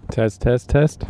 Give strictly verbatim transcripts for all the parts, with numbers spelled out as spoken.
Test, test, test.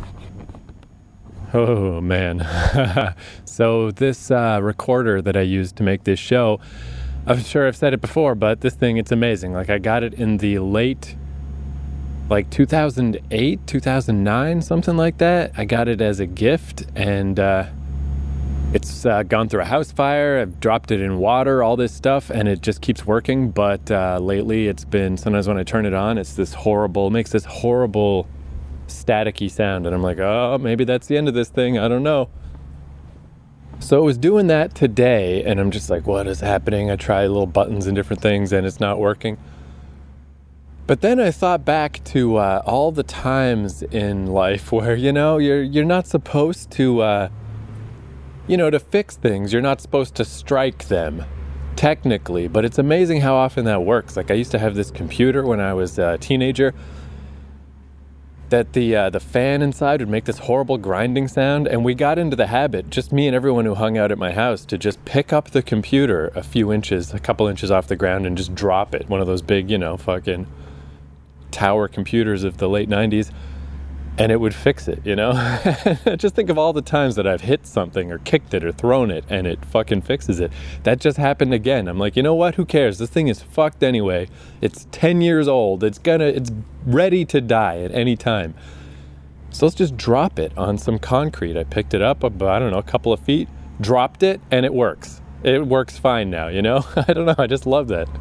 Oh, man. So this uh, recorder that I used to make this show, I'm sure I've said it before, but this thing, it's amazing. Like, I got it in the late, like, two thousand eight, two thousand nine, something like that. I got it as a gift, and uh, it's uh, gone through a house fire. I've dropped it in water, all this stuff, and it just keeps working. But uh, lately, it's been, sometimes when I turn it on, it's this horrible, makes this horrible staticky sound, and I'm like, oh, maybe that's the end of this thing, I don't know. So it was doing that today, and I'm just like, what is happening? I try little buttons and different things, and it's not working. But then I thought back to uh, all the times in life where, you know, you're you're not supposed to, uh, you know, to fix things. You're not supposed to strike them, technically, but it's amazing how often that works. Like, I used to have this computer when I was a teenager, that the uh, the fan inside would make this horrible grinding sound, and we got into the habit, just me and everyone who hung out at my house, to just pick up the computer a few inches, a couple inches off the ground, and just drop it. One of those big, you know, fucking tower computers of the late nineties, and it would fix it, you know? Just think of all the times that I've hit something or kicked it or thrown it, and it fucking fixes it. That just happened again. I'm like, you know what? Who cares? This thing is fucked anyway. It's ten years old. It's gonna, it's ready to die at any time. So let's just drop it on some concrete. I picked it up about, I don't know, a couple of feet, dropped it, and it works. It works fine now, you know? I don't know. I just love that.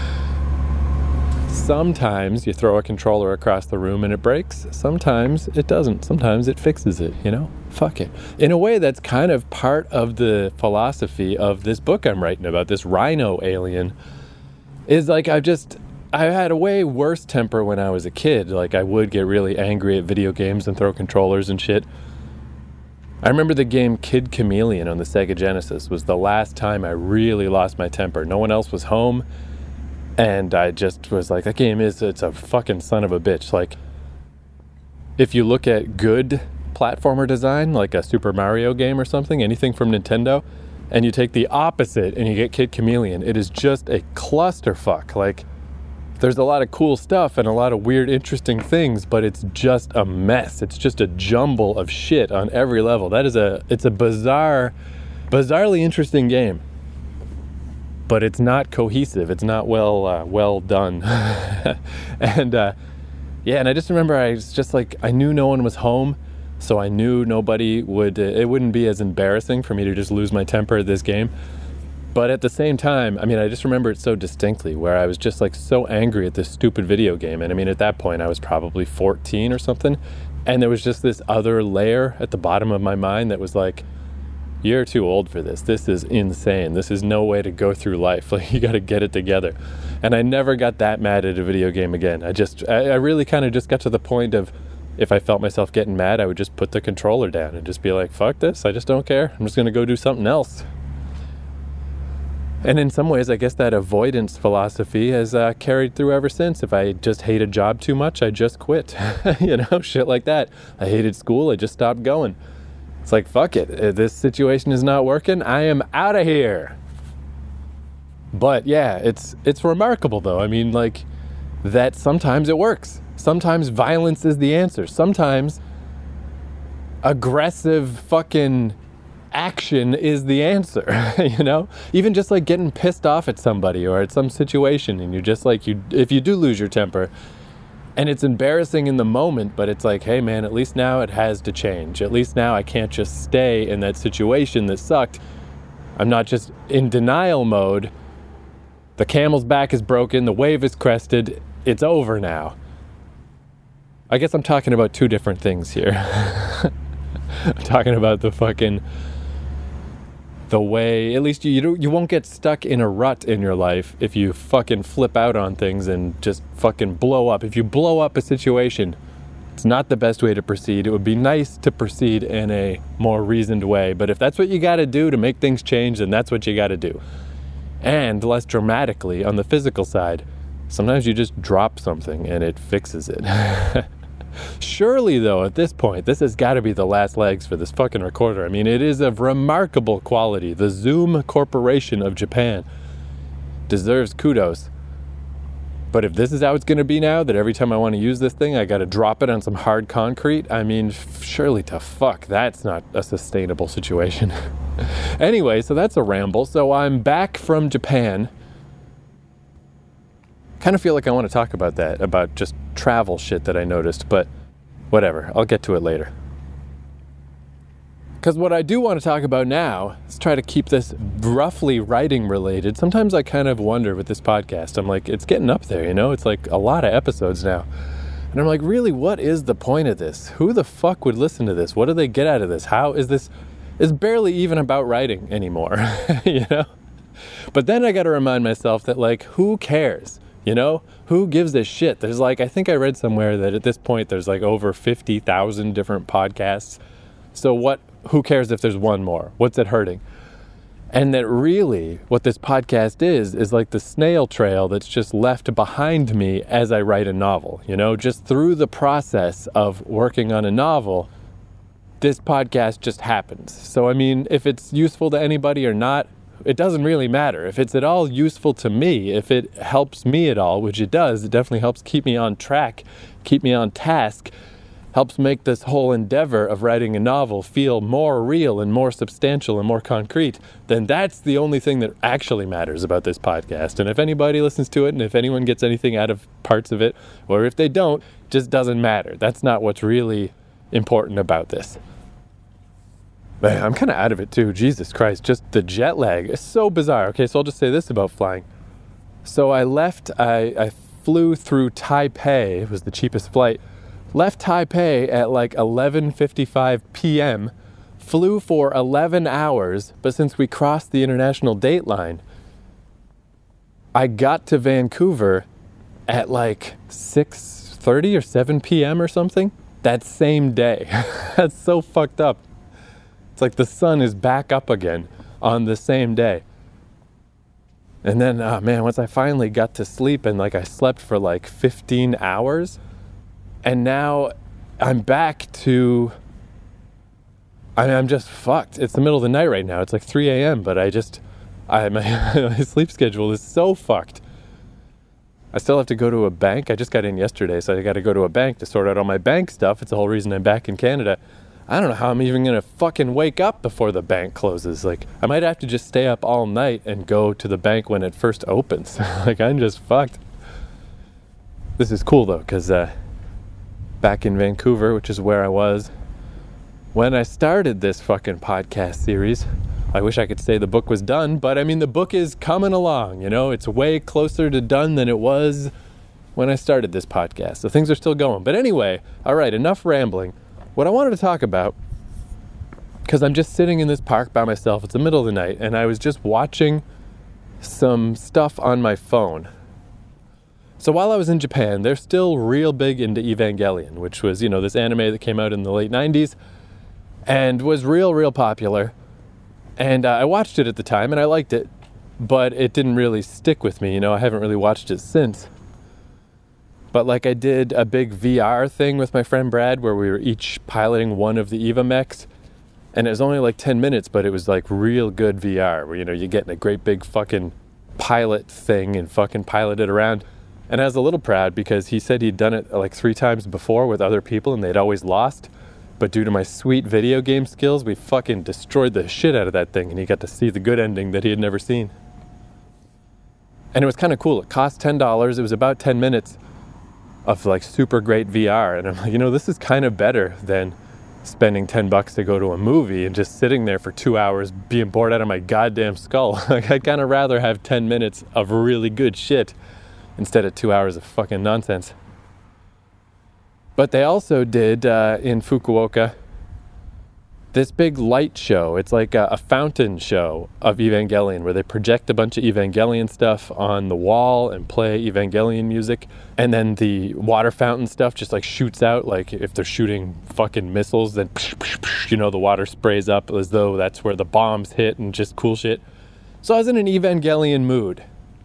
Sometimes you throw a controller across the room and it breaks. Sometimes it doesn't. Sometimes it fixes it, you know? Fuck it. In a way, that's kind of part of the philosophy of this book I'm writing about, this rhino alien. Is like, I've just, I had a way worse temper when I was a kid. Like, I would get really angry at video games and throw controllers and shit. I remember the game Kid Chameleon on the Sega Genesis was the last time I really lost my temper. No one else was home. And I just was like, that game is, it's a fucking son of a bitch. Like, if you look at good platformer design, like a Super Mario game or something, anything from Nintendo, and you take the opposite and you get Kid Chameleon, it is just a clusterfuck. Like, there's a lot of cool stuff and a lot of weird, interesting things, but it's just a mess. It's just a jumble of shit on every level. That is a, it's a bizarre, bizarrely interesting game. But it's not cohesive. It's not well uh, well done. and uh, yeah, and I just remember I was just like, I knew no one was home, so I knew nobody would, uh, it wouldn't be as embarrassing for me to just lose my temper at this game. But at the same time, I mean, I just remember it so distinctly, where I was just like so angry at this stupid video game. And I mean, at that point I was probably fourteen or something. And there was just this other layer at the bottom of my mind that was like, you're too old for this. This is insane. This is no way to go through life. Like, you got to get it together. And I never got that mad at a video game again. I just, I, I really kind of just got to the point of, if I felt myself getting mad, I would just put the controller down and just be like, fuck this. I just don't care. I'm just going to go do something else. And in some ways, I guess that avoidance philosophy has uh, carried through ever since. If I just hate a job too much, I just quit. You know, shit like that. I hated school. I just stopped going. It's like, fuck it, this situation is not working, I am out of here. But yeah, it's it's remarkable though. I mean, like, that sometimes it works. Sometimes violence is the answer. Sometimes aggressive fucking action is the answer, you know? Even just like getting pissed off at somebody or at some situation, and you're just like, you if you do lose your temper, and it's embarrassing in the moment, but it's like, hey man, at least now it has to change. At least now I can't just stay in that situation that sucked. I'm not just in denial mode. The camel's back is broken, the wave is crested, it's over now. I guess I'm talking about two different things here. I'm talking about the fucking, the way, at least you you, don't, you won't get stuck in a rut in your life if you fucking flip out on things and just fucking blow up. If you blow up a situation, it's not the best way to proceed. It would be nice to proceed in a more reasoned way, but if that's what you gotta do to make things change, then that's what you gotta do. And less dramatically, on the physical side, sometimes you just drop something and it fixes it. Surely, though, at this point, this has got to be the last legs for this fucking recorder. I mean, it is of remarkable quality. The Zoom Corporation of Japan deserves kudos. But if this is how it's going to be now, that every time I want to use this thing, I got to drop it on some hard concrete, I mean, surely to fuck, that's not a sustainable situation. Anyway, so that's a ramble. So I'm back from Japan. Kind of feel like I want to talk about that, about just travel shit that I noticed, but whatever, I'll get to it later. Because what I do want to talk about now is try to keep this roughly writing related. Sometimes I kind of wonder with this podcast, I'm like, it's getting up there, you know? It's like a lot of episodes now. And I'm like, really, what is the point of this? Who the fuck would listen to this? What do they get out of this? How is this? It's barely even about writing anymore, you know? But then I got to remind myself that, like, who cares? You know, who gives a shit? There's like, I think I read somewhere that at this point there's like over fifty thousand different podcasts. So what, who cares if there's one more? What's it hurting? And that really what this podcast is, is like the snail trail that's just left behind me as I write a novel. You know, just through the process of working on a novel, this podcast just happens. So, I mean, if it's useful to anybody or not, it doesn't really matter. If it's at all useful to me, if it helps me at all, which it does, it definitely helps keep me on track, keep me on task, helps make this whole endeavor of writing a novel feel more real and more substantial and more concrete, then that's the only thing that actually matters about this podcast. And if anybody listens to it, and if anyone gets anything out of parts of it, or if they don't, it just doesn't matter. That's not what's really important about this. Man, I'm kind of out of it too. Jesus Christ, just the jet lag is so bizarre. Okay, so I'll just say this about flying. So I left, I, I flew through Taipei. It was the cheapest flight. Left Taipei at like eleven fifty-five p.m. Flew for eleven hours, but since we crossed the international date line, I got to Vancouver at like six thirty or seven p.m. or something that same day. That's so fucked up. It's like the sun is back up again on the same day. And then, oh man, once I finally got to sleep and like I slept for like fifteen hours, and now I'm back to, I mean, I'm just fucked. It's the middle of the night right now. It's like three a.m., but I just, I my, my sleep schedule is so fucked. I still have to go to a bank. I just got in yesterday, so I got to go to a bank to sort out all my bank stuff. It's the whole reason I'm back in Canada. I don't know how I'm even going to fucking wake up before the bank closes. Like, I might have to just stay up all night and go to the bank when it first opens. Like, I'm just fucked. This is cool, though, because uh, back in Vancouver, which is where I was when I started this fucking podcast series, I wish I could say the book was done, but I mean, the book is coming along, you know? It's way closer to done than it was when I started this podcast. So things are still going. But anyway, all right, enough rambling. What I wanted to talk about, because I'm just sitting in this park by myself, it's the middle of the night, and I was just watching some stuff on my phone. So while I was in Japan, they're still real big into Evangelion, which was, you know, this anime that came out in the late nineties and was real, real popular. And uh, I watched it at the time, and I liked it, but it didn't really stick with me. You know, I haven't really watched it since. But like I did a big V R thing with my friend Brad where we were each piloting one of the Eva mechs. And it was only like ten minutes, but it was like real good V R where, you know, you get in a great big fucking pilot thing and fucking pilot it around. And I was a little proud because he said he'd done it like three times before with other people and they'd always lost. But due to my sweet video game skills, we fucking destroyed the shit out of that thing and he got to see the good ending that he had never seen. And it was kind of cool. It cost ten dollars. It was about ten minutes. Of like super great V R, and I'm like, you know, this is kind of better than spending ten bucks to go to a movie and just sitting there for two hours being bored out of my goddamn skull. Like, I'd kind of rather have ten minutes of really good shit instead of two hours of fucking nonsense. But they also did uh, in Fukuoka this big light show. It's like a, a fountain show of Evangelion where they project a bunch of Evangelion stuff on the wall and play Evangelion music. And then the water fountain stuff just like shoots out, like if they're shooting fucking missiles, then you know, the water sprays up as though that's where the bombs hit and just cool shit. So I was in an Evangelion mood.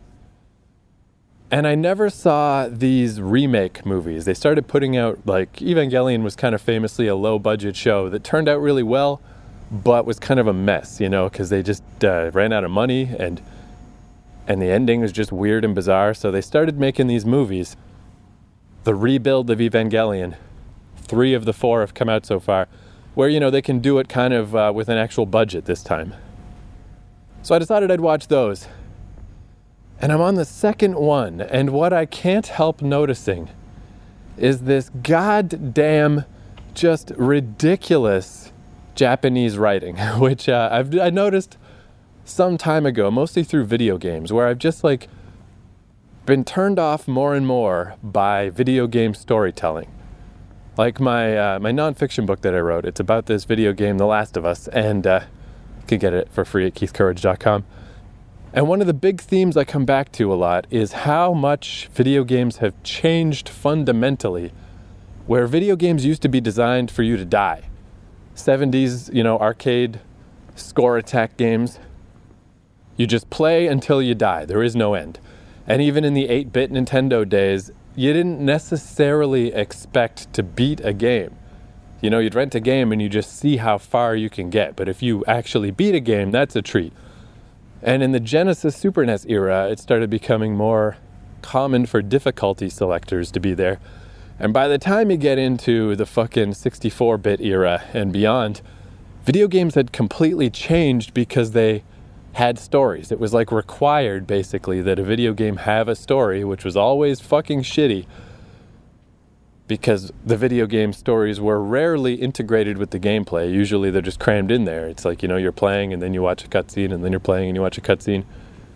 And I never saw these remake movies. They started putting out, like, Evangelion was kind of famously a low-budget show that turned out really well, but was kind of a mess, you know, because they just uh, ran out of money, and and the ending was just weird and bizarre, so they started making these movies. The rebuild of Evangelion. Three of the four have come out so far, where, you know, they can do it kind of uh, with an actual budget this time. So I decided I'd watch those. And I'm on the second one, and what I can't help noticing is this goddamn just ridiculous Japanese writing, which uh, I've I noticed some time ago, mostly through video games, where I've just like been turned off more and more by video game storytelling. Like my uh, my nonfiction book that I wrote, it's about this video game, The Last of Us, and uh, you can get it for free at keith courage dot com. And one of the big themes I come back to a lot is how much video games have changed fundamentally, where video games used to be designed for you to die. seventies, you know, arcade score attack games. You just play until you die. There is no end. And even in the eight-bit Nintendo days, you didn't necessarily expect to beat a game. You know, you'd rent a game and you just see how far you can get. But if you actually beat a game, that's a treat. And in the Genesis Super N E S era, it started becoming more common for difficulty selectors to be there. And by the time you get into the fucking sixty-four-bit era and beyond, video games had completely changed because they had stories. It was like required, basically, that a video game have a story, which was always fucking shitty, because the video game stories were rarely integrated with the gameplay. Usually they're just crammed in there. It's like, you know, you're playing and then you watch a cutscene, and then you're playing and you watch a cutscene.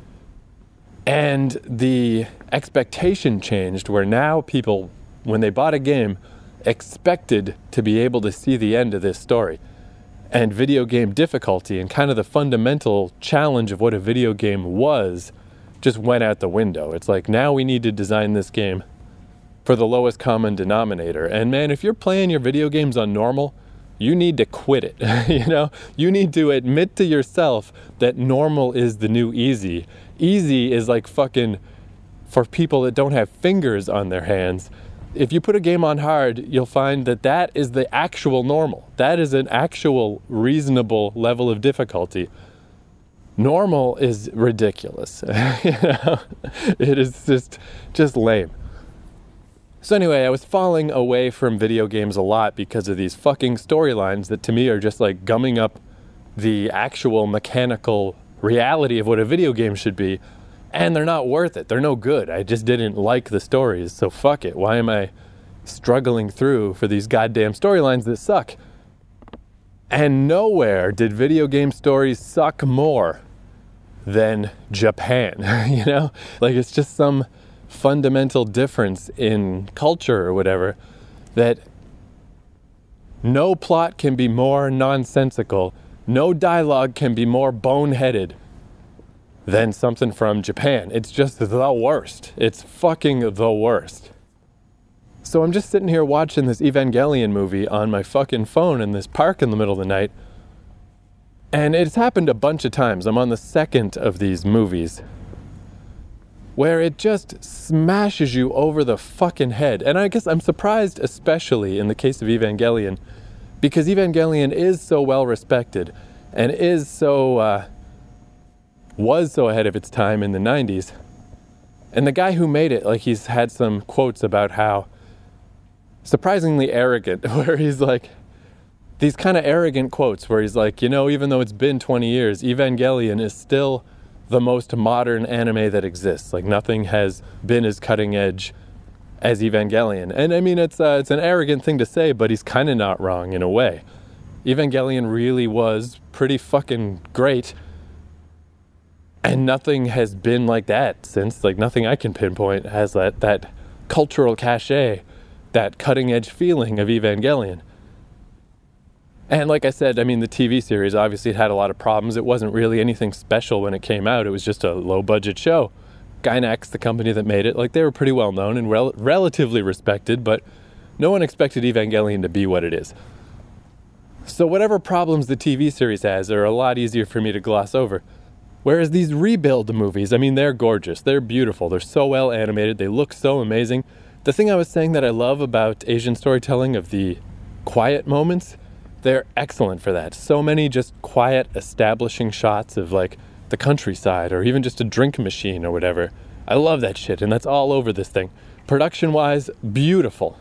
And the expectation changed, where now people, when they bought a game, expected to be able to see the end of this story. And video game difficulty and kind of the fundamental challenge of what a video game was just went out the window. It's like, now we need to design this game for the lowest common denominator. And man, if you're playing your video games on normal, you need to quit it. You know, you need to admit to yourself that normal is the new easy. Easy is like fucking for people that don't have fingers on their hands. If you put a game on hard, you'll find that that is the actual normal. That is an actual reasonable level of difficulty. Normal is ridiculous. You know, it is just just lame. So anyway, I was falling away from video games a lot because of these fucking storylines that to me are just like gumming up the actual mechanical reality of what a video game should be. And they're not worth it. They're no good. I just didn't like the stories, so fuck it. Why am I struggling through for these goddamn storylines that suck? And nowhere did video game stories suck more than Japan, you know? Like, it's just some fundamental difference in culture or whatever, that no plot can be more nonsensical, no dialogue can be more boneheaded than something from Japan. It's just the worst. It's fucking the worst. So I'm just sitting here watching this Evangelion movie on my fucking phone in this park in the middle of the night. And it's happened a bunch of times. I'm on the second of these movies where it just smashes you over the fucking head. And I guess I'm surprised, especially in the case of Evangelion, because Evangelion is so well respected and is so... Uh, was so ahead of its time in the nineties. And the guy who made it, like, he's had some quotes about how surprisingly arrogant, where he's like, these kind of arrogant quotes where he's like, you know, even though it's been twenty years, Evangelion is still the most modern anime that exists. Like, nothing has been as cutting edge as Evangelion. And I mean, it's uh, it's an arrogant thing to say, but he's kind of not wrong in a way. Evangelion really was pretty fucking great. And nothing has been like that since. Like, nothing I can pinpoint has that, that cultural cachet, that cutting-edge feeling of Evangelion. And like I said, I mean, the T V series, obviously it had a lot of problems. It wasn't really anything special when it came out. It was just a low-budget show. Gainax, the company that made it, like, they were pretty well known and rel- relatively respected, but no one expected Evangelion to be what it is. So whatever problems the T V series has are a lot easier for me to gloss over. Whereas these rebuild movies, I mean, they're gorgeous. They're beautiful. They're so well animated. They look so amazing. The thing I was saying that I love about Asian storytelling, of the quiet moments, they're excellent for that. So many just quiet, establishing shots of, like, the countryside, or even just a drink machine or whatever. I love that shit, and that's all over this thing. Production-wise, beautiful.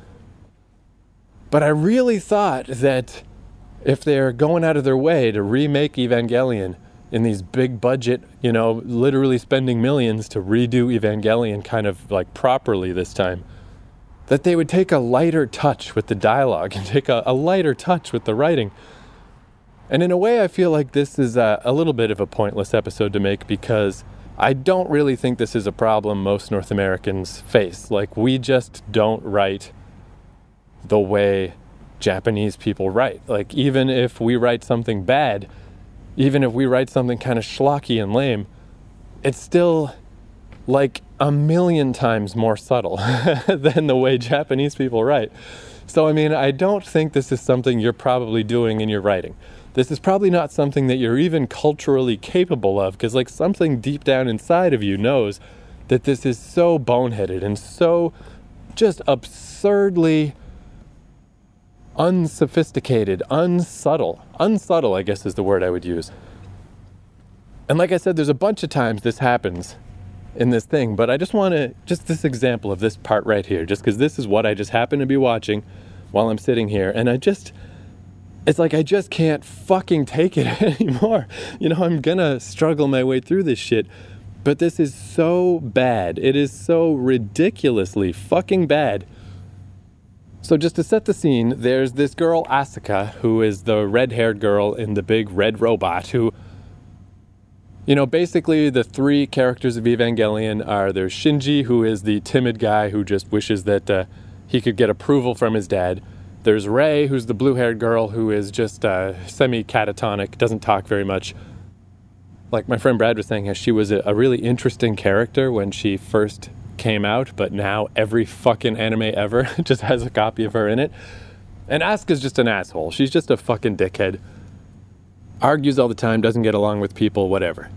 But I really thought that if they're going out of their way to remake Evangelion in these big budget, you know, literally spending millions to redo Evangelion kind of like properly this time, that they would take a lighter touch with the dialogue and take a, a lighter touch with the writing. And in a way, I feel like this is a, a little bit of a pointless episode to make, because I don't really think this is a problem most North Americans face. Like, we just don't write the way Japanese people write. Like, even if we write something bad, even if we write something kind of schlocky and lame, it's still like a million times more subtle than the way Japanese people write. So, I mean, I don't think this is something you're probably doing in your writing. This is probably not something that you're even culturally capable of, because like something deep down inside of you knows that this is so boneheaded and so just absurdly unsophisticated, unsubtle. Unsubtle, I guess, is the word I would use. And like I said, there's a bunch of times this happens in this thing, but I just want to, just this example of this part right here, just because this is what I just happen to be watching while I'm sitting here, and I just, it's like I just can't fucking take it anymore. You know, I'm gonna struggle my way through this shit, but this is so bad. It is so ridiculously fucking bad. So just to set the scene, there's this girl, Asuka, who is the red-haired girl in the big red robot who, you know, basically the three characters of Evangelion are, there's Shinji, who is the timid guy who just wishes that uh, he could get approval from his dad. There's Rei, who's the blue-haired girl who is just uh, semi-catatonic, doesn't talk very much. Like my friend Brad was saying, how she was a, a really interesting character when she first came out, but now every fucking anime ever just has a copy of her in it. And Asuka's just an asshole. She's just a fucking dickhead. Argues all the time, doesn't get along with people, whatever.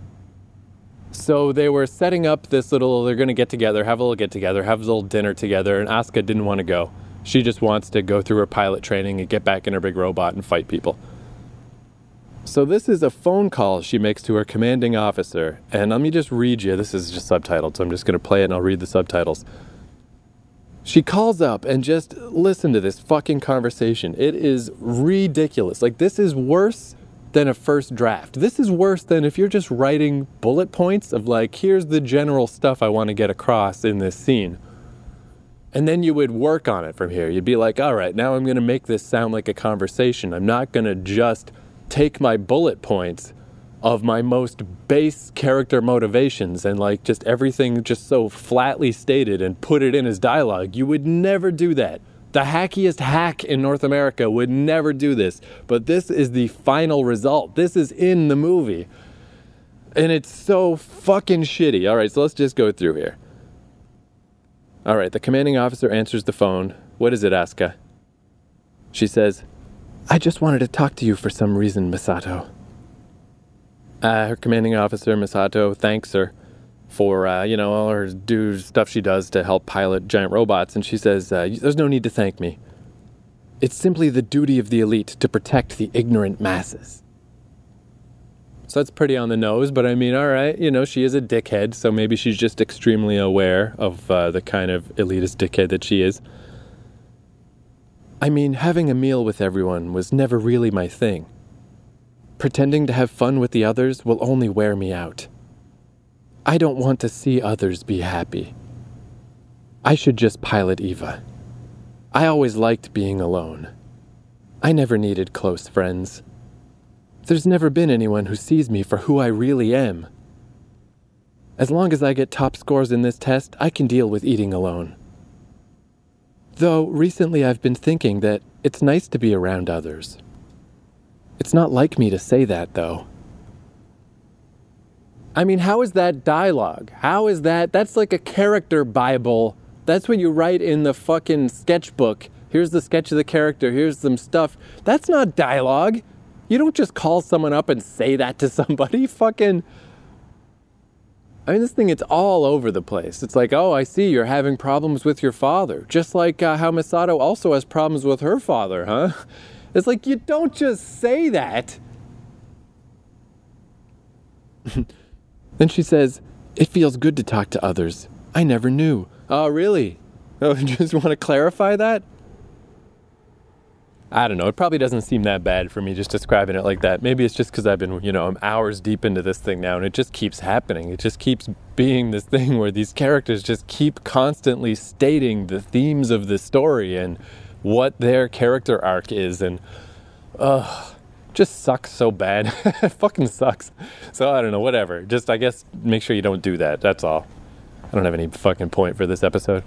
So they were setting up this little, they're going to get together, have a little get together, have a little dinner together, and Asuka didn't want to go. She just wants to go through her pilot training and get back in her big robot and fight people. So this is a phone call she makes to her commanding officer. And let me just read you. This is just subtitled, so I'm just going to play it and I'll read the subtitles. She calls up and just listen to this fucking conversation. It is ridiculous. Like, this is worse than a first draft. This is worse than if you're just writing bullet points of like, here's the general stuff I want to get across in this scene. And then you would work on it from here. You'd be like, all right, now I'm going to make this sound like a conversation. I'm not going to just take my bullet points of my most base character motivations and like just everything just so flatly stated and put it in as dialogue. You would never do that. The hackiest hack in North America would never do this. But this is the final result. This is in the movie. And it's so fucking shitty. All right, so let's just go through here. All right, the commanding officer answers the phone. What is it, Asuka? She says, I just wanted to talk to you for some reason, Misato. Uh, her commanding officer, Misato, thanks her for, uh, you know, all her do stuff she does to help pilot giant robots. And she says, uh, there's no need to thank me. It's simply the duty of the elite to protect the ignorant masses. So that's pretty on the nose, but I mean, all right, you know, she is a dickhead, so maybe she's just extremely aware of uh, the kind of elitist dickhead that she is. I mean, having a meal with everyone was never really my thing. Pretending to have fun with the others will only wear me out. I don't want to see others be happy. I should just pilot Eva. I always liked being alone. I never needed close friends. There's never been anyone who sees me for who I really am. As long as I get top scores in this test, I can deal with eating alone. Though, recently I've been thinking that it's nice to be around others. It's not like me to say that, though. I mean, how is that dialogue? How is that? That's like a character Bible. That's what you write in the fucking sketchbook. Here's the sketch of the character. Here's some stuff. That's not dialogue. You don't just call someone up and say that to somebody. Fucking... I mean, this thing, it's all over the place. It's like, oh, I see, you're having problems with your father. Just like uh, how Misato also has problems with her father, huh? It's like, you don't just say that. Then she says, "It feels good to talk to others. I never knew." Oh, really? Oh, you just want to clarify that? I don't know. It probably doesn't seem that bad for me just describing it like that. Maybe it's just because I've been, you know, I'm hours deep into this thing now, and it just keeps happening. It just keeps being this thing where these characters just keep constantly stating the themes of the story and what their character arc is, and ugh, just sucks so bad. It fucking sucks. So I don't know, whatever. Just, I guess, make sure you don't do that. That's all. I don't have any fucking point for this episode.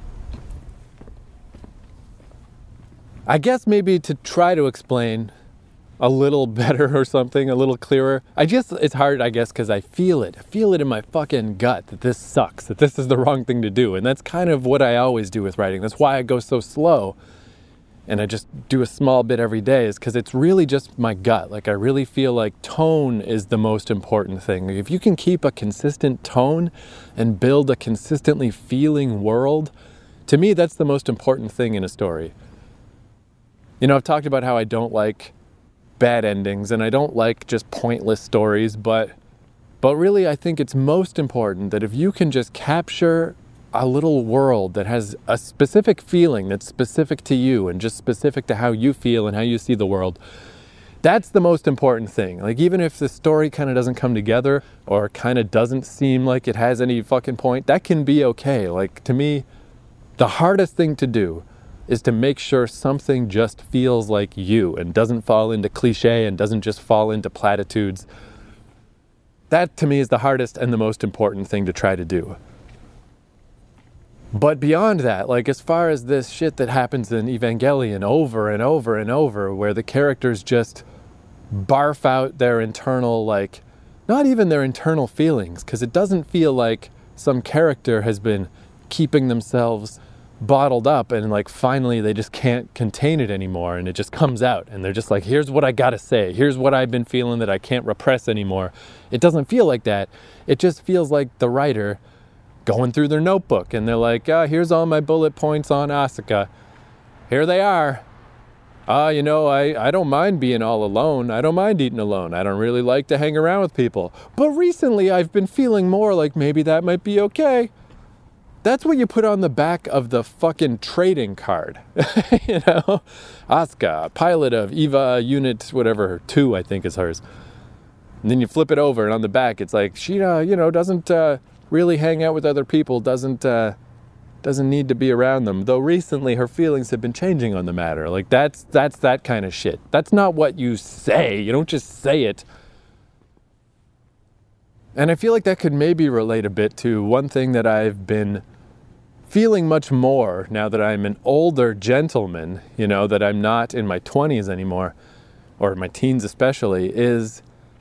I guess maybe to try to explain a little better or something, a little clearer. I just, it's hard, I guess, because I feel it. I feel it in my fucking gut that this sucks, that this is the wrong thing to do. And that's kind of what I always do with writing. That's why I go so slow. And I just do a small bit every day, is because it's really just my gut. Like, I really feel like tone is the most important thing. If you can keep a consistent tone and build a consistently feeling world, to me, that's the most important thing in a story. You know, I've talked about how I don't like bad endings and I don't like just pointless stories, but but really I think it's most important that if you can just capture a little world that has a specific feeling that's specific to you and just specific to how you feel and how you see the world, that's the most important thing. Like, even if the story kind of doesn't come together or kind of doesn't seem like it has any fucking point, that can be okay. Like, to me, the hardest thing to do is to make sure something just feels like you and doesn't fall into cliche and doesn't just fall into platitudes. That, to me, is the hardest and the most important thing to try to do. But beyond that, like, as far as this shit that happens in Evangelion over and over and over, where the characters just barf out their internal, like, not even their internal feelings, because it doesn't feel like some character has been keeping themselves bottled up and like finally they just can't contain it anymore and it just comes out and they're just like, here's what I gotta say, here's what I've been feeling that I can't repress anymore. It doesn't feel like that. It just feels like the writer going through their notebook and they're like, ah, here's all my bullet points on Asuka. Here they are. Ah, uh, you know, I, I don't mind being all alone. I don't mind eating alone. I don't really like to hang around with people. But recently I've been feeling more like maybe that might be okay. That's what you put on the back of the fucking trading card. You know? Asuka, pilot of Eva Unit, whatever, two, I think is hers. And then you flip it over, and on the back, it's like, she, uh, you know, doesn't uh, really hang out with other people, doesn't uh, doesn't need to be around them. Though recently, her feelings have been changing on the matter. Like, that's that's that kind of shit. That's not what you say. You don't just say it. And I feel like that could maybe relate a bit to one thing that I've been feeling much more now that I'm an older gentleman, you know, that I'm not in my twenties anymore, or my teens especially, is,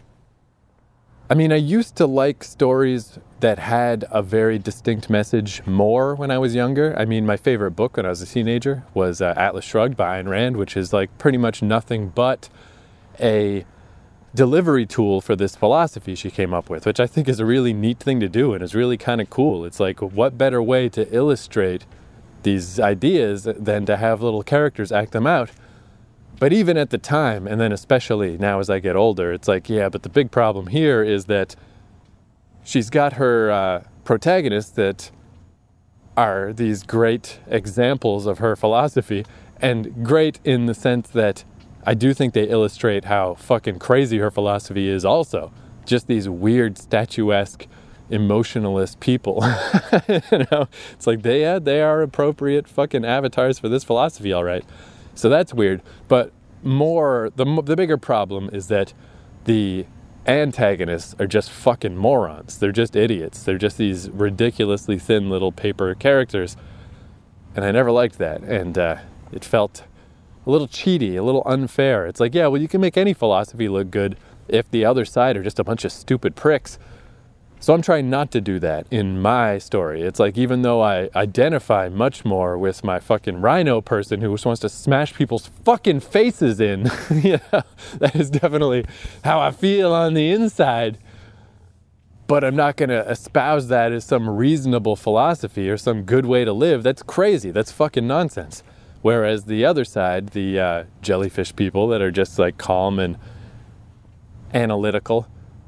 I mean, I used to like stories that had a very distinct message more when I was younger. I mean, my favorite book when I was a teenager was uh, Atlas Shrugged by Ayn Rand, which is like pretty much nothing but a delivery tool for this philosophy she came up with, which I think is a really neat thing to do and is really kind of cool. It's like, what better way to illustrate these ideas than to have little characters act them out? But even at the time, and then especially now as I get older, it's like, yeah, but the big problem here is that she's got her uh, protagonists that are these great examples of her philosophy, and great in the sense that I do think they illustrate how fucking crazy her philosophy is also. Just these weird, statuesque, emotionalist people. You know, it's like, they, yeah, they are appropriate fucking avatars for this philosophy, all right. So that's weird. But more, the, the bigger problem is that the antagonists are just fucking morons. They're just idiots. They're just these ridiculously thin little paper characters. And I never liked that. And uh, it felt a little cheaty, a little unfair. It's like, yeah, well, you can make any philosophy look good if the other side are just a bunch of stupid pricks. So I'm trying not to do that in my story. It's like, even though I identify much more with my fucking rhino person who just wants to smash people's fucking faces in, you know, that is definitely how I feel on the inside. But I'm not going to espouse that as some reasonable philosophy or some good way to live. That's crazy. That's fucking nonsense. Whereas the other side, the uh, jellyfish people that are just like calm and analytical,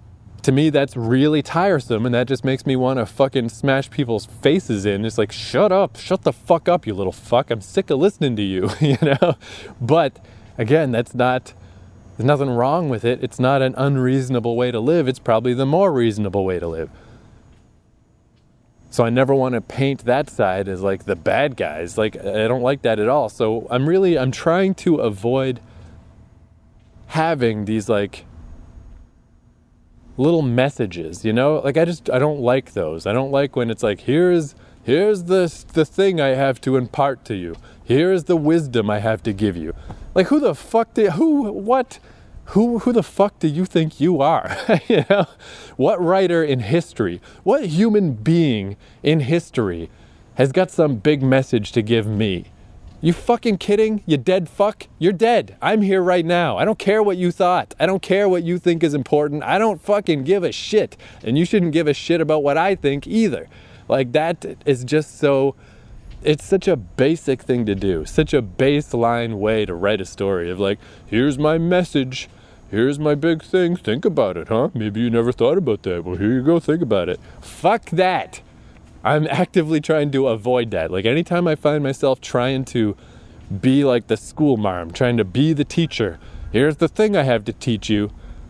to me, that's really tiresome, and that just makes me want to fucking smash people's faces in. It's like, shut up, shut the fuck up, you little fuck. I'm sick of listening to you, you know? But again, that's not, there's nothing wrong with it. It's not an unreasonable way to live. It's probably the more reasonable way to live. So I never want to paint that side as like the bad guys. Like, I don't like that at all. So I'm really, I'm trying to avoid having these like little messages, you know? Like I just, I don't like those. I don't like when it's like, here's, here's the, the thing I have to impart to you. Here's the wisdom I have to give you. Like who the fuck do, who, what, who, who the fuck do you think you are? You know? What writer in history, what human being in history has got some big message to give me? You fucking kidding? You dead fuck? You're dead. I'm here right now. I don't care what you thought. I don't care what you think is important. I don't fucking give a shit. And you shouldn't give a shit about what I think either. Like that is just so, it's such a basic thing to do. Such a baseline way to write a story of like, here's my message. Here's my big thing. Think about it, huh? Maybe you never thought about that. Well, here you go. Think about it. Fuck that. I'm actively trying to avoid that. Like anytime I find myself trying to be like the school marm, trying to be the teacher, here's the thing I have to teach you,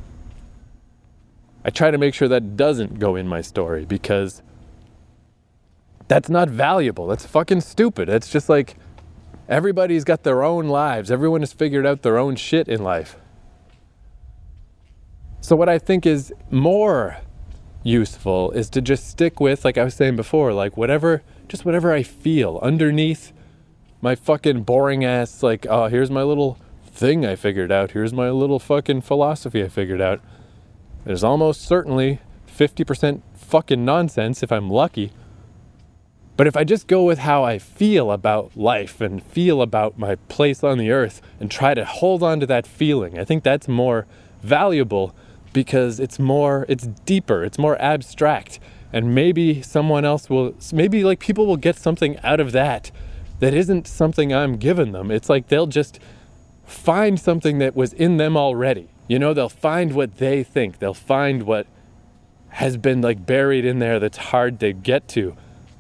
I try to make sure that doesn't go in my story because that's not valuable. That's fucking stupid. It's just like everybody's got their own lives. Everyone has figured out their own shit in life. So what I think is more useful is to just stick with, like I was saying before, like whatever, just whatever I feel underneath my fucking boring ass, like, oh, here's my little thing I figured out. Here's my little fucking philosophy I figured out. There's almost certainly fifty percent fucking nonsense if I'm lucky. But if I just go with how I feel about life and feel about my place on the earth and try to hold on to that feeling, I think that's more valuable because it's more, it's deeper, it's more abstract. And maybe someone else will, maybe like people will get something out of that that isn't something I'm giving them. It's like they'll just find something that was in them already. You know, they'll find what they think. They'll find what has been like buried in there that's hard to get to.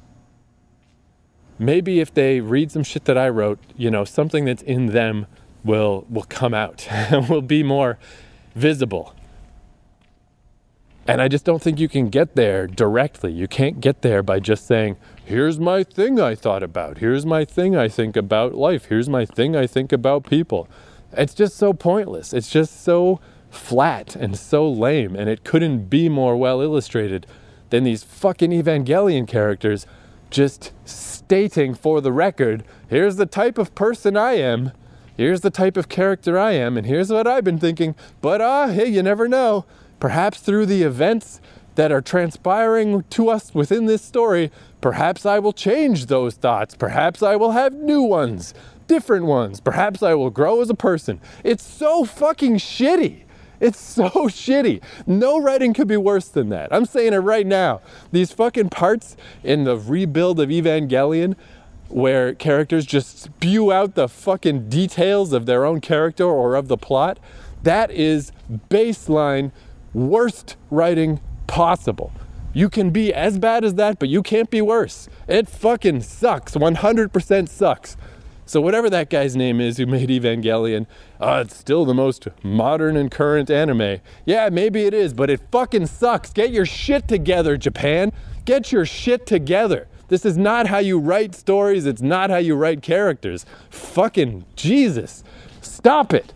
Maybe if they read some shit that I wrote, you know, something that's in them will will come out and will be more visible. And I just don't think you can get there directly. You can't get there by just saying, here's my thing I thought about. Here's my thing I think about life. Here's my thing I think about people. It's just so pointless. It's just so flat and so lame. And it couldn't be more well illustrated than these fucking Evangelion characters just stating for the record, here's the type of person I am. Here's the type of character I am. And here's what I've been thinking. But ah, hey, you never know. Perhaps through the events that are transpiring to us within this story, perhaps I will change those thoughts. Perhaps I will have new ones, different ones. Perhaps I will grow as a person. It's so fucking shitty. It's so shitty. No writing could be worse than that. I'm saying it right now. These fucking parts in the rebuild of Evangelion where characters just spew out the fucking details of their own character or of the plot, that is baseline worst writing possible. You can be as bad as that, but you can't be worse. It fucking sucks. one hundred percent sucks. So whatever that guy's name is who made Evangelion, uh, it's still the most modern and current anime. Yeah, maybe it is, but it fucking sucks. Get your shit together, Japan. Get your shit together. This is not how you write stories. It's not how you write characters. Fucking Jesus. Stop it.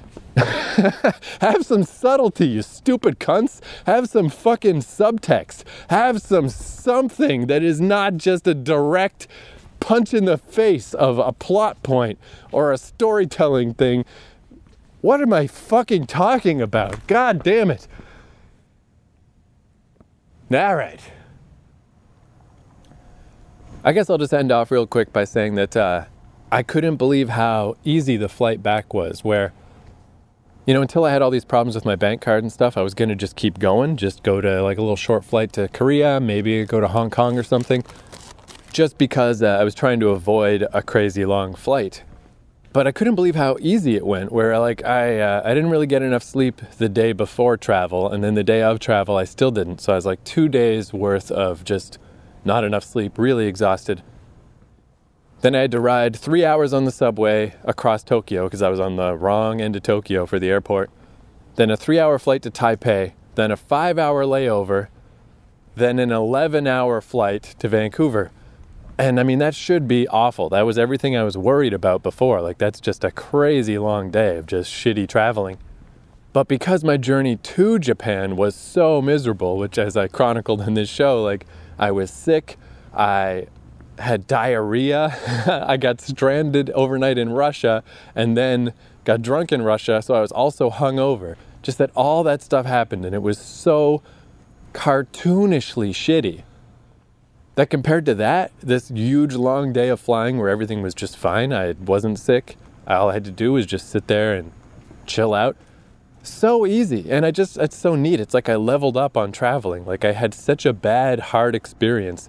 Have some subtlety, you stupid cunts. Have some fucking subtext. Have some something that is not just a direct punch in the face of a plot point or a storytelling thing. What am I fucking talking about? God damn it. All right. I guess I'll just end off real quick by saying that uh, I couldn't believe how easy the flight back was, where you know, until I had all these problems with my bank card and stuff, I was going to just keep going, just go to like a little short flight to Korea, maybe go to Hong Kong or something, just because uh, I was trying to avoid a crazy long flight. But I couldn't believe how easy it went, where like I uh, I didn't really get enough sleep the day before travel, and then the day of travel I still didn't. So I was like two days worth of just not enough sleep, really exhausted. Then I had to ride three hours on the subway across Tokyo because I was on the wrong end of Tokyo for the airport. Then a three-hour flight to Taipei, then a five-hour layover, then an eleven-hour flight to Vancouver. And I mean, that should be awful. That was everything I was worried about before. Like, that's just a crazy long day of just shitty traveling. But because my journey to Japan was so miserable, which as I chronicled in this show, like, I was sick, I had diarrhea, I got stranded overnight in Russia, and then got drunk in Russia, so I was also hungover. Just that all that stuff happened, and it was so cartoonishly shitty. That compared to that, this huge long day of flying where everything was just fine, I wasn't sick, all I had to do was just sit there and chill out. So easy, and I just, it's so neat. It's like I leveled up on traveling. Like I had such a bad, hard experience.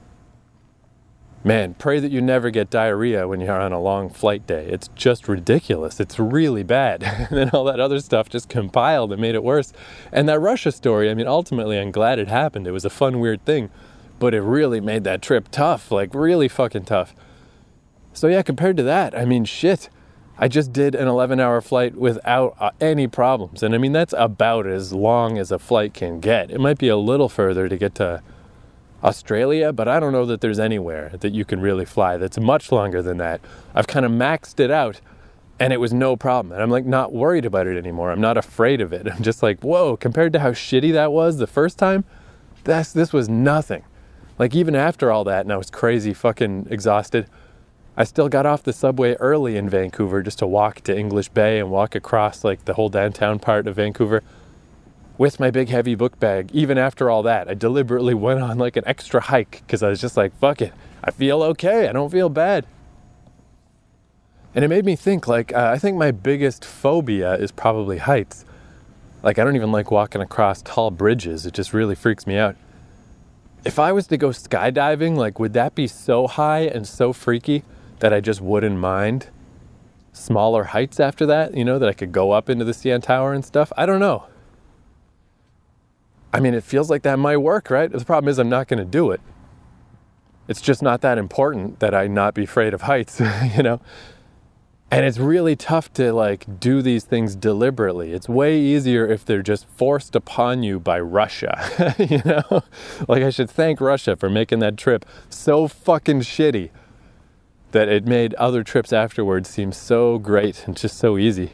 Man, pray that you never get diarrhea when you're on a long flight day. It's just ridiculous. It's really bad. And then all that other stuff just compiled and made it worse. And that Russia story, I mean, ultimately I'm glad it happened. It was a fun, weird thing. But it really made that trip tough, like really fucking tough. So yeah, compared to that, I mean, shit. I just did an eleven-hour flight without uh, any problems. And I mean, that's about as long as a flight can get. It might be a little further to get to Australia, but I don't know that there's anywhere that you can really fly that's much longer than that. I've kind of maxed it out, and it was no problem. And I'm like not worried about it anymore. I'm not afraid of it. I'm just like, whoa, compared to how shitty that was the first time, that's, this was nothing. Like even after all that, and I was crazy fucking exhausted, I still got off the subway early in Vancouver just to walk to English Bay and walk across like the whole downtown part of Vancouver with my big heavy book bag. Even after all that, I deliberately went on like an extra hike because I was just like, fuck it, I feel okay, I don't feel bad. And it made me think like, uh, I think my biggest phobia is probably heights. Like I don't even like walking across tall bridges, it just really freaks me out. If I was to go skydiving, like, would that be so high and so freaky that I just wouldn't mind smaller heights after that? You know, that I could go up into the C N Tower and stuff? I don't know. I mean, it feels like that might work, right? The problem is I'm not going to do it. It's just not that important that I not be afraid of heights, you know? And it's really tough to like do these things deliberately. It's way easier if they're just forced upon you by Russia, you know? Like I should thank Russia for making that trip so fucking shitty that it made other trips afterwards seem so great and just so easy.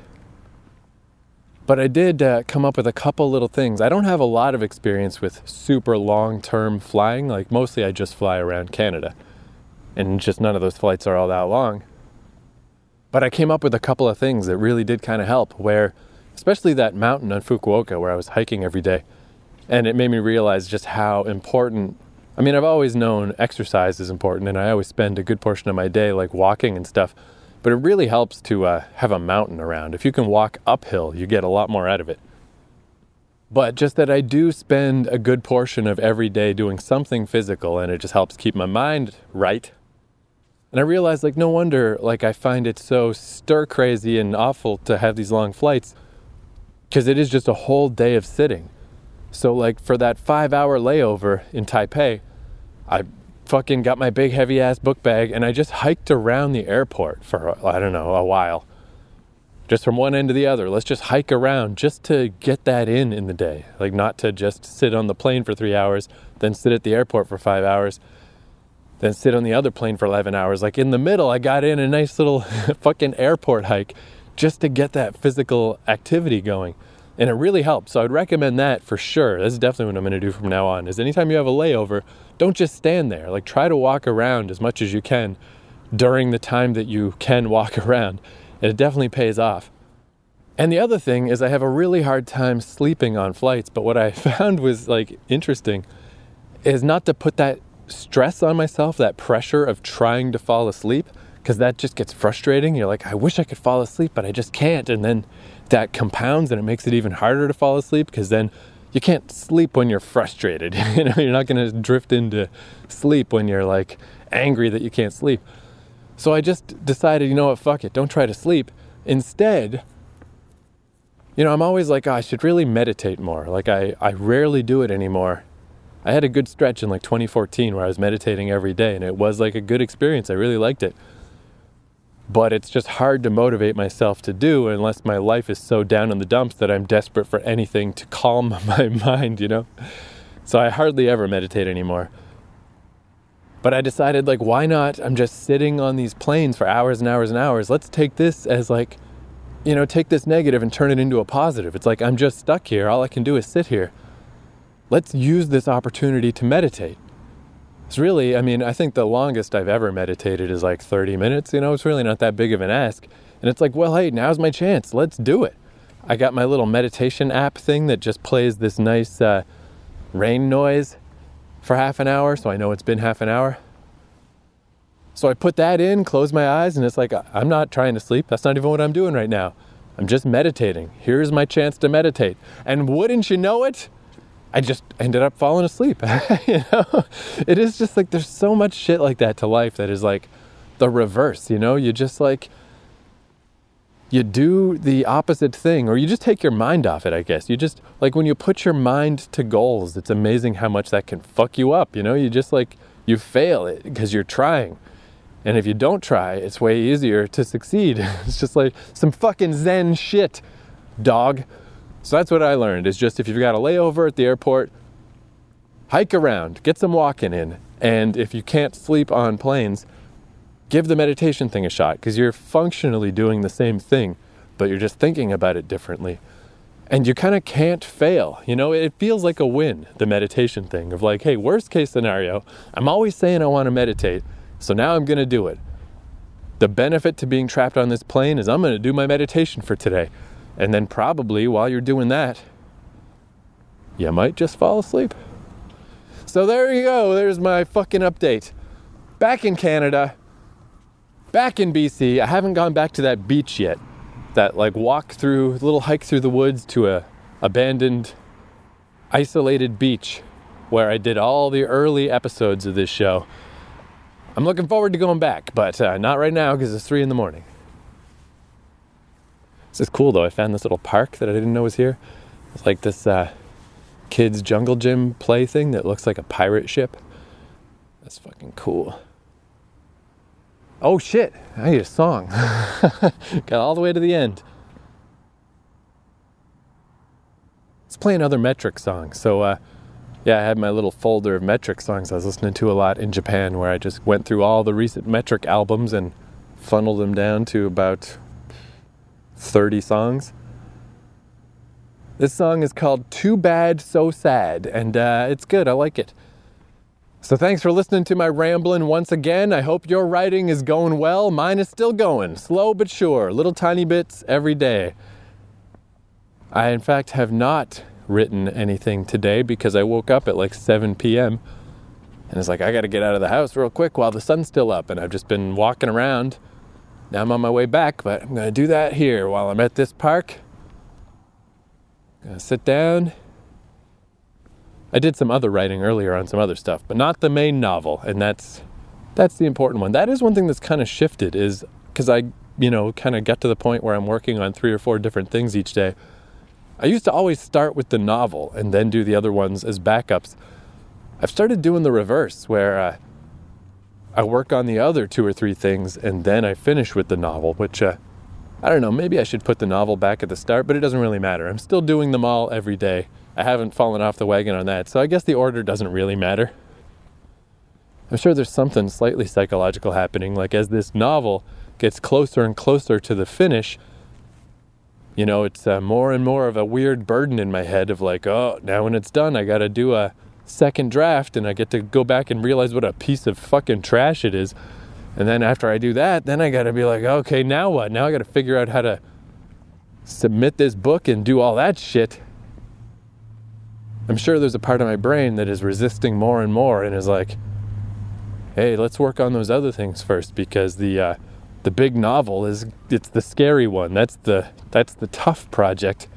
But I did uh, come up with a couple little things. I don't have a lot of experience with super long-term flying. Like mostly I just fly around Canada and just none of those flights are all that long. But I came up with a couple of things that really did kind of help where, especially that mountain on Fukuoka where I was hiking every day. And it made me realize just how important, I mean, I've always known exercise is important and I always spend a good portion of my day like walking and stuff. But it really helps to uh, have a mountain around. If you can walk uphill, you get a lot more out of it. But just that I do spend a good portion of every day doing something physical and it just helps keep my mind right. And I realized, like, no wonder, like, I find it so stir-crazy and awful to have these long flights because it is just a whole day of sitting. So, like, for that five-hour layover in Taipei, I fucking got my big, heavy-ass book bag and I just hiked around the airport for, I don't know, a while. Just from one end to the other. Let's just hike around just to get that in in the day. Like, not to just sit on the plane for three hours, then sit at the airport for five hours, then sit on the other plane for eleven hours. Like in the middle, I got in a nice little fucking airport hike just to get that physical activity going. And it really helped. So I'd recommend that for sure. That's definitely what I'm going to do from now on, is anytime you have a layover, don't just stand there. Like try to walk around as much as you can during the time that you can walk around. And it definitely pays off. And the other thing is I have a really hard time sleeping on flights. But what I found was like interesting is not to put that stress on myself, that pressure of trying to fall asleep, because that just gets frustrating. You're like, I wish I could fall asleep, but I just can't. And then that compounds and it makes it even harder to fall asleep because then you can't sleep when you're frustrated. You know, you're not going to drift into sleep when you're like angry that you can't sleep. So I just decided, you know what, fuck it, don't try to sleep. Instead, you know, I'm always like, oh, I should really meditate more. Like, I, I rarely do it anymore. I had a good stretch in like twenty fourteen where I was meditating every day, and it was like a good experience. I really liked it. But it's just hard to motivate myself to do unless my life is so down in the dumps that I'm desperate for anything to calm my mind, you know? So I hardly ever meditate anymore. But I decided, like, why not? I'm just sitting on these planes for hours and hours and hours. Let's take this as like, you know, take this negative and turn it into a positive. It's like, I'm just stuck here. All I can do is sit here. Let's use this opportunity to meditate. It's really, I mean, I think the longest I've ever meditated is like thirty minutes, you know, it's really not that big of an ask. And it's like, well, hey, now's my chance. Let's do it. I got my little meditation app thing that just plays this nice uh, rain noise for half an hour, so I know it's been half an hour. So I put that in, close my eyes, and it's like, I'm not trying to sleep. That's not even what I'm doing right now. I'm just meditating. Here's my chance to meditate. And wouldn't you know it, I just ended up falling asleep. You know, it is just like, there's so much shit like that to life that is like the reverse, you know, you just like, you do the opposite thing, or you just take your mind off it, I guess. You just, like, when you put your mind to goals, it's amazing how much that can fuck you up, you know, you just like, you fail it because you're trying. And if you don't try, it's way easier to succeed. It's just like some fucking Zen shit, dog. So that's what I learned, is just if you've got a layover at the airport, hike around, get some walking in. And if you can't sleep on planes, give the meditation thing a shot, because you're functionally doing the same thing, but you're just thinking about it differently. And you kind of can't fail. You know, it feels like a win, the meditation thing of like, hey, worst case scenario, I'm always saying I want to meditate, so now I'm going to do it. The benefit to being trapped on this plane is I'm going to do my meditation for today. And then probably while you're doing that, you might just fall asleep. So there you go. There's my fucking update. Back in Canada, back in B C. I haven't gone back to that beach yet. That like walk through, little hike through the woods to a abandoned, isolated beach where I did all the early episodes of this show. I'm looking forward to going back, but uh, not right now because it's three in the morning. This is cool though. I found this little park that I didn't know was here. It's like this uh, kids jungle gym play thing that looks like a pirate ship. That's fucking cool. Oh shit, I need a song. Got all the way to the end. Let's play another metric song. So uh, yeah, I had my little folder of metric songs I was listening to a lot in Japan, where I just went through all the recent metric albums and funneled them down to about thirty songs. This song is called Too Bad, So Sad, and uh, it's good. I like it. So thanks for listening to my rambling once again. I hope your writing is going well. Mine is still going, slow but sure, little tiny bits every day. I, in fact, have not written anything today because I woke up at like seven p.m. and it's like, I got to get out of the house real quick while the sun's still up, and I've just been walking around. Now I'm on my way back, but I'm going to do that here while I'm at this park. I'm going to sit down. I did some other writing earlier on some other stuff, but not the main novel, and that's that's the important one. That is one thing that's kind of shifted, is because I, you know, kind of got to the point where I'm working on three or four different things each day. I used to always start with the novel and then do the other ones as backups. I've started doing the reverse, where uh, I work on the other two or three things and then I finish with the novel, which, uh, I don't know, maybe I should put the novel back at the start, but it doesn't really matter. I'm still doing them all every day. I haven't fallen off the wagon on that, so I guess the order doesn't really matter. I'm sure there's something slightly psychological happening, like as this novel gets closer and closer to the finish, you know, it's uh, more and more of a weird burden in my head of like, oh, now when it's done, I gotta do a second draft, and I get to go back and realize what a piece of fucking trash it is. And then after I do that, then I gotta be like, okay, now what? Now I gotta figure out how to submit this book and do all that shit. I'm sure there's a part of my brain that is resisting more and more and is like, hey, let's work on those other things first, because the uh, the big novel is, it's the scary one. That's the that's the tough project.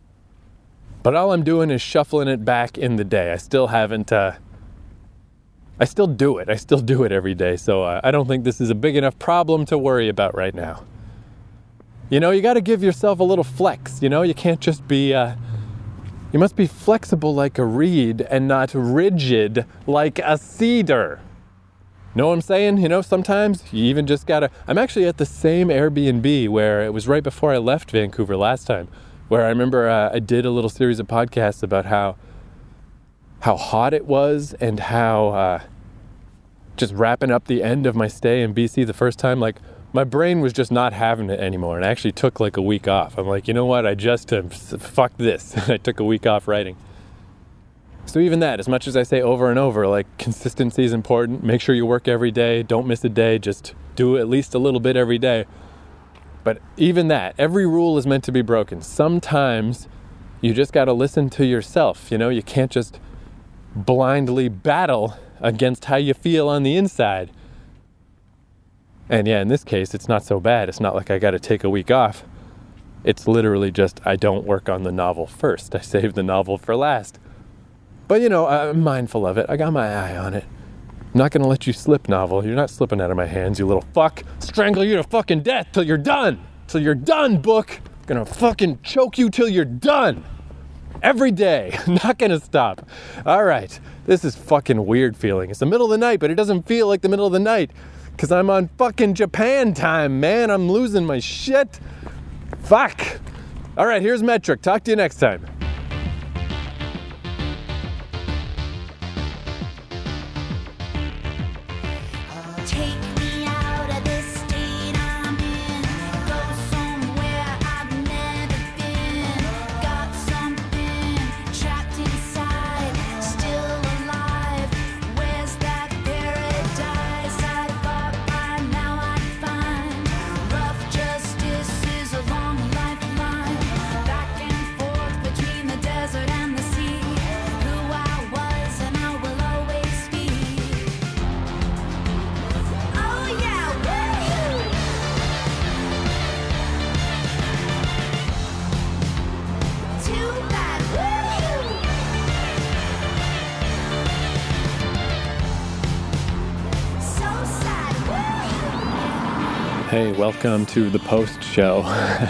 But all I'm doing is shuffling it back in the day. I still haven't uh, I still do it. I still do it every day. So uh, I don't think this is a big enough problem to worry about right now. You know, you got to give yourself a little flex. You know, you can't just be, uh, you must be flexible like a reed and not rigid like a cedar. Know what I'm saying? You know, sometimes you even just got to, I'm actually at the same Airbnb where it was right before I left Vancouver last time, where I remember uh, I did a little series of podcasts about how, how hot it was and how uh, just wrapping up the end of my stay in B C the first time, like my brain was just not having it anymore. And I actually took like a week off. I'm like, you know what? I just, uh, fuck this. I took a week off writing. So even that, as much as I say over and over, like consistency is important. Make sure you work every day. Don't miss a day. Just do at least a little bit every day. But even that, every rule is meant to be broken. Sometimes you just got to listen to yourself. You know, you can't just blindly battle against how you feel on the inside. And yeah, in this case, it's not so bad. It's not like I got to take a week off. It's literally just I don't work on the novel first. I save the novel for last. But, you know, I'm mindful of it. I got my eye on it. I'm not going to let you slip, novel. You're not slipping out of my hands, you little fuck. Strangle you to fucking death till you're done. Till you're done, book. I'm going to fucking choke you till you're done. Every day. Not going to stop. All right. This is fucking weird feeling. It's the middle of the night, but it doesn't feel like the middle of the night. Because I'm on fucking Japan time, man. I'm losing my shit. Fuck. All right, here's Metric. Talk to you next time. Hey, welcome to the post show.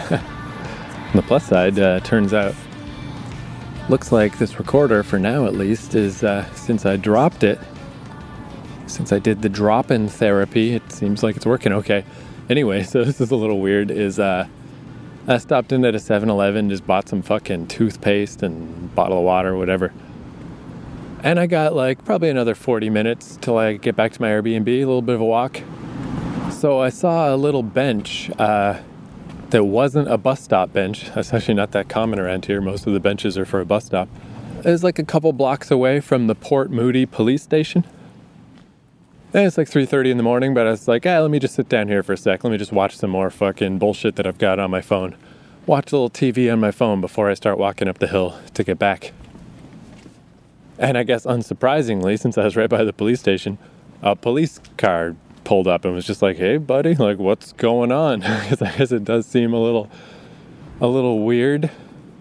On the plus side, uh, turns out, looks like this recorder, for now at least, is, uh, since I dropped it, since I did the drop-in therapy, it seems like it's working okay. Anyway, so this is a little weird, is, uh, I stopped in at a seven eleven, just bought some fucking toothpaste and bottle of water, whatever. And I got like probably another forty minutes till I get back to my Airbnb, a little bit of a walk. So I saw a little bench uh, that wasn't a bus stop bench. That's actually not that common around here. Most of the benches are for a bus stop. It was like a couple blocks away from the Port Moody police station. And it's like three thirty in the morning, but I was like, ah, let me just sit down here for a sec. Let me just watch some more fucking bullshit that I've got on my phone. Watch a little T V on my phone before I start walking up the hill to get back. And I guess unsurprisingly, since I was right by the police station, a police car pulled up and was just like, hey buddy, like what's going on? Because I guess it does seem a little a little weird,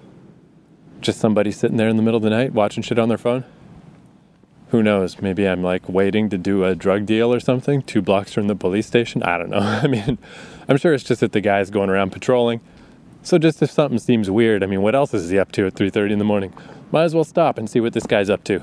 just somebody sitting there in the middle of the night watching shit on their phone. Who knows, maybe I'm like waiting to do a drug deal or something two blocks from the police station. I don't know. I mean, I'm sure it's just that the guy's going around patrolling. So just if something seems weird, I mean, what else is he up to at three thirty in the morning? Might as well stop and see what this guy's up to.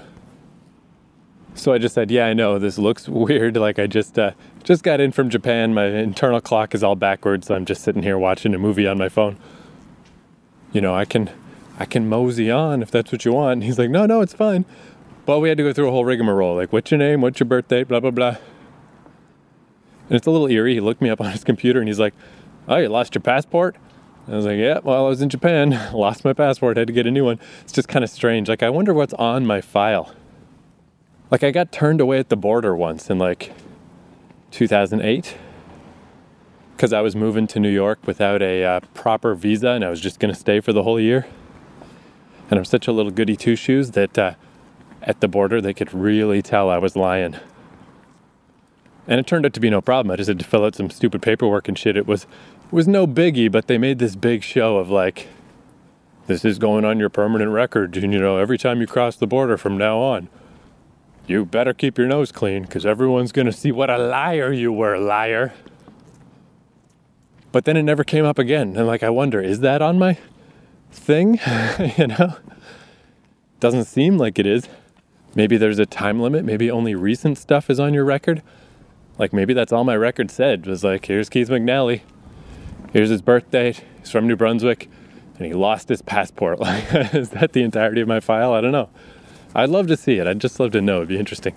So I just said, yeah, I know, this looks weird. Like I just uh, just got in from Japan. My internal clock is all backwards, so I'm just sitting here watching a movie on my phone. You know, I can I can mosey on if that's what you want. And he's like, no, no, it's fine. Well, we had to go through a whole rigmarole. Like, what's your name? What's your birthday? Blah, blah, blah. And it's a little eerie. He looked me up on his computer and he's like, oh, you lost your passport? I was like, yeah, well, I was in Japan. Lost my passport. Had to get a new one. It's just kind of strange. Like, I wonder what's on my file. Like, I got turned away at the border once in, like, two thousand eight. Because I was moving to New York without a uh, proper visa, and I was just going to stay for the whole year. And I'm such a little goody two-shoes that uh, at the border, they could really tell I was lying. And it turned out to be no problem. I just had to fill out some stupid paperwork and shit. It was, it was no biggie, but they made this big show of, like, this is going on your permanent record. And, you know, every time you cross the border from now on. You better keep your nose clean, because everyone's going to see what a liar you were, liar. But then it never came up again. And like, I wonder, is that on my thing? You know? Doesn't seem like it is. Maybe there's a time limit. Maybe only recent stuff is on your record. Like, maybe that's all my record said. It was like, here's Keith McNally. Here's his birth date. He's from New Brunswick. And he lost his passport. Like, is that the entirety of my file? I don't know. I'd love to see it. I'd just love to know. It'd be interesting.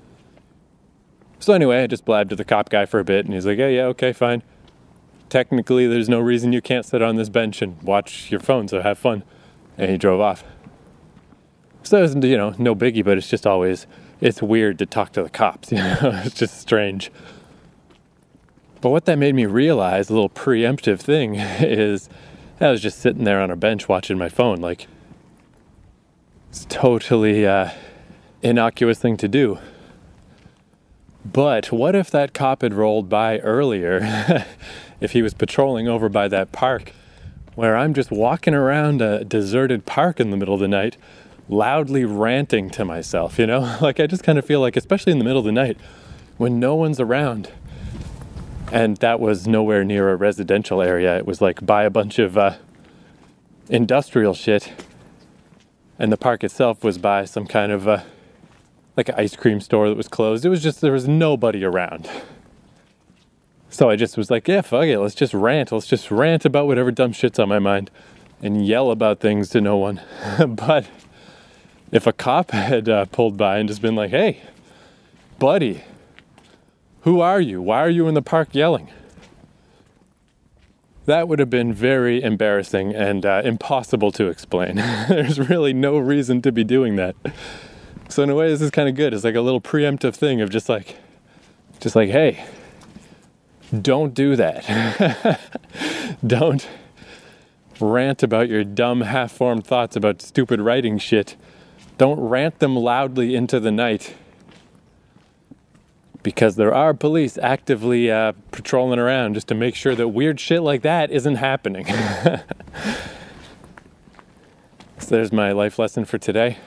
So anyway, I just blabbed to the cop guy for a bit, and he's like, yeah, yeah, okay, fine. Technically, there's no reason you can't sit on this bench and watch your phone, so have fun. And he drove off. So it's, you know, no biggie, but it's just always, it's weird to talk to the cops, you know? It's just strange. But what that made me realize, a little preemptive thing, is I was just sitting there on a bench watching my phone, like, it's totally uh, innocuous thing to do. But what if that cop had rolled by earlier, if he was patrolling over by that park, where I'm just walking around a deserted park in the middle of the night, loudly ranting to myself, you know? Like, I just kind of feel like, especially in the middle of the night, when no one's around, and that was nowhere near a residential area, it was like by a bunch of uh, industrial shit, and the park itself was by some kind of, uh, like an ice cream store that was closed. It was just, there was nobody around. So I just was like, yeah, fuck it, let's just rant. Let's just rant about whatever dumb shit's on my mind and yell about things to no one. But if a cop had uh, pulled by and just been like, hey, buddy, who are you? Why are you in the park yelling? That would have been very embarrassing and uh, impossible to explain. There's really no reason to be doing that. So in a way, this is kind of good. It's like a little preemptive thing of just like, just like, hey, don't do that. Don't rant about your dumb, half-formed thoughts about stupid writing shit. Don't rant them loudly into the night. Because there are police actively uh, patrolling around just to make sure that weird shit like that isn't happening. So there's my life lesson for today.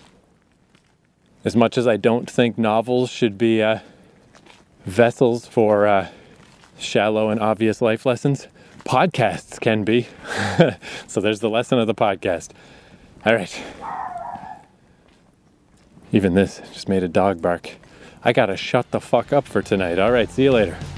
As much as I don't think novels should be uh, vessels for uh, shallow and obvious life lessons, podcasts can be. So there's the lesson of the podcast. All right. Even this just made a dog bark. I gotta shut the fuck up for tonight. All right, see you later.